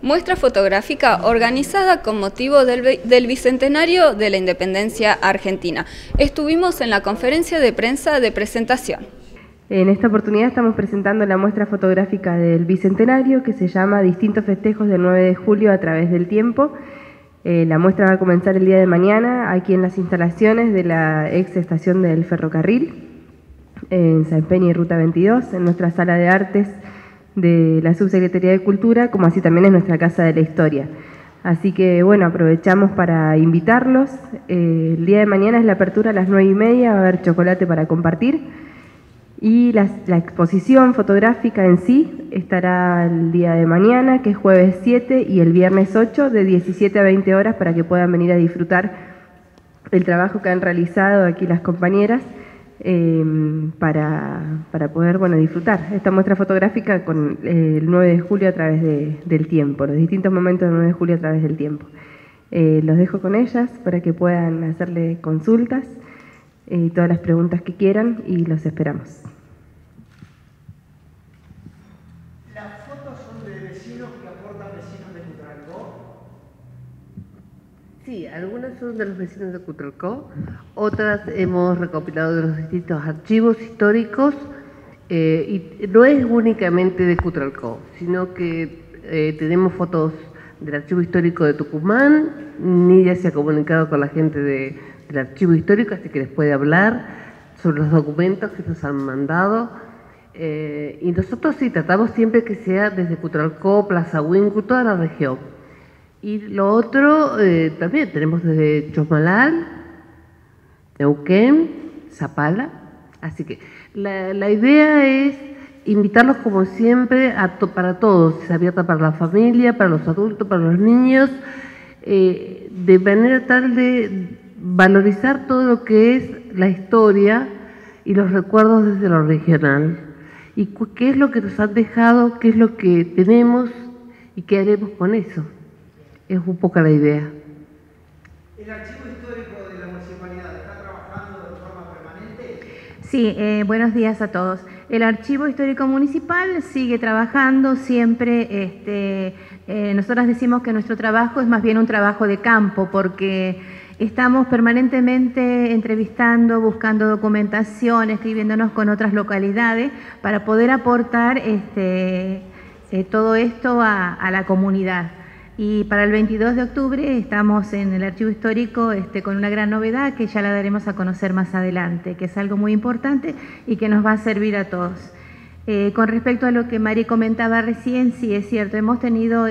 muestra fotográfica organizada con motivo del Bicentenario de la Independencia Argentina. Estuvimos en la conferencia de prensa de presentación. En esta oportunidad estamos presentando la muestra fotográfica del Bicentenario que se llama Distintos festejos del 9 de julio a través del tiempo. La muestra va a comenzar el día de mañana aquí en las instalaciones de la ex estación del ferrocarril, en Sáenz Peña y Ruta 22, en nuestra sala de artes de la Subsecretaría de Cultura, como así también en nuestra Casa de la Historia. Así que bueno, aprovechamos para invitarlos. El día de mañana es la apertura a las 9:30, va a haber chocolate para compartir. Y la exposición fotográfica en sí estará el día de mañana, que es jueves 7, y el viernes 8, de 17 a 20 horas, para que puedan venir a disfrutar el trabajo que han realizado aquí las compañeras, para poder disfrutar esta muestra fotográfica con el 9 de julio a través del tiempo, los distintos momentos del 9 de julio a través del tiempo. Los dejo con ellas para que puedan hacerle consultas y todas las preguntas que quieran, y los esperamos. ¿Las fotos son de vecinos que aportan vecinos de Cutralcó? Sí, algunas son de los vecinos de Cutralcó, otras hemos recopilado de los distintos archivos históricos, y no es únicamente de Cutralcó, sino que tenemos fotos del Archivo Histórico de Tucumán. Nidia se ha comunicado con la gente del Archivo Histórico, así que les puede hablar sobre los documentos que nos han mandado. Y nosotros sí tratamos siempre que sea desde Cutralcó, Plaza Huíncuy, toda la región. Y lo otro también tenemos desde Chosmalal, Neuquén, Zapala. Así que la idea es invitarlos como siempre para todos, es abierta para la familia, para los adultos, para los niños, de manera tal de valorizar todo lo que es la historia y los recuerdos desde lo regional. Y qué es lo que nos han dejado, qué es lo que tenemos y qué haremos con eso. Es un poco la idea. ¿El Archivo Histórico de la Municipalidad está trabajando de forma permanente? Sí, buenos días a todos. El Archivo Histórico Municipal sigue trabajando siempre. Nosotros decimos que nuestro trabajo es más bien un trabajo de campo, porque estamos permanentemente entrevistando, buscando documentación, escribiéndonos con otras localidades para poder aportar todo esto a la comunidad. Y para el 22 de octubre estamos en el Archivo Histórico con una gran novedad que ya la daremos a conocer más adelante, que es algo muy importante y que nos va a servir a todos. Con respecto a lo que Mari comentaba recién, sí es cierto, hemos tenido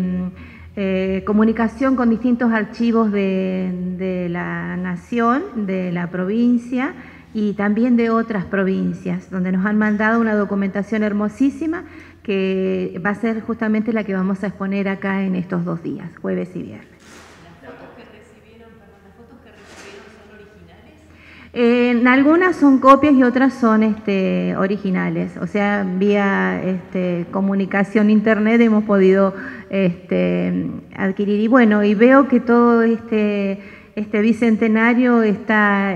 comunicación con distintos archivos de la nación, de la provincia y también de otras provincias, donde nos han mandado una documentación hermosísima que va a ser justamente la que vamos a exponer acá en estos 2 días, jueves y viernes. ¿Las fotos que recibieron son originales? Algunas son copias y otras son originales, o sea, vía comunicación internet hemos podido adquirir. Y bueno, y veo que todo este bicentenario está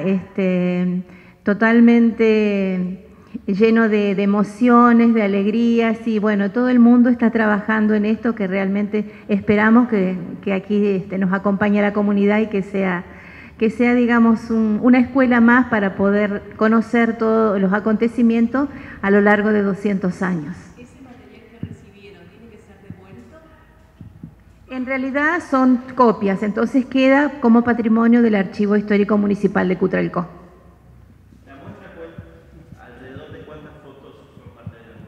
totalmente lleno de emociones, de alegrías, y bueno, todo el mundo está trabajando en esto, que realmente esperamos que aquí nos acompañe la comunidad y que sea digamos, una escuela más para poder conocer todos los acontecimientos a lo largo de 200 años. ¿Ese material que recibieron tiene que ser devuelto? En realidad son copias, entonces queda como patrimonio del Archivo Histórico Municipal de Cutralcó. ¿La muestra alrededor de cuántas fotos son parte de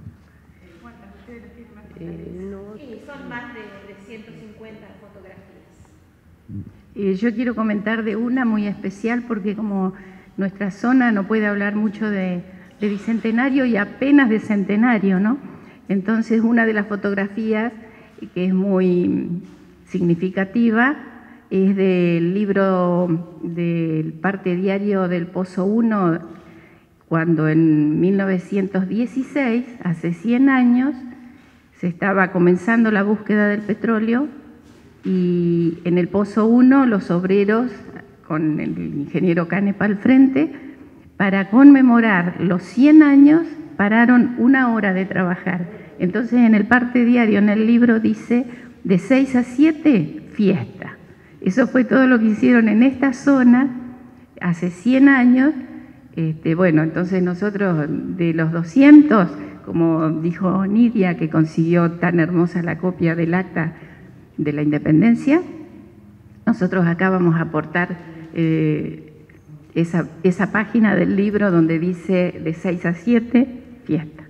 la muestra? Sí, son más de 150 fotografías. Yo quiero comentar de una muy especial, porque como nuestra zona no puede hablar mucho de bicentenario y apenas de centenario, ¿no? Entonces una de las fotografías que es muy significativa es del libro del parte diario del Pozo 1, cuando en 1916, hace 100 años, se estaba comenzando la búsqueda del petróleo. Y en el Pozo 1 los obreros, con el ingeniero Canepa al frente, para conmemorar los 100 años, pararon 1 hora de trabajar Entonces en el parte diario, en el libro dice, de 6 a 7, fiesta. Eso fue todo lo que hicieron en esta zona hace 100 años. Bueno, entonces nosotros de los 200, como dijo Nidia, que consiguió tan hermosa la copia del acta de la independencia, nosotros acá vamos a aportar esa página del libro donde dice de 6 a 7, fiesta.